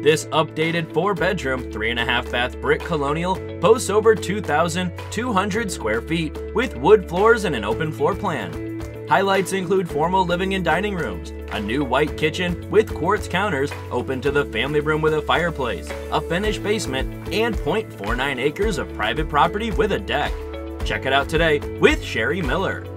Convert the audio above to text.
This updated 4-bedroom, 3.5 bath brick colonial boasts over 2,200 square feet with wood floors and an open floor plan. Highlights include formal living and dining rooms, a new white kitchen with quartz counters open to the family room with a fireplace, a finished basement, and 0.49 acres of private property with a deck. Check it out today with Sherry Miller.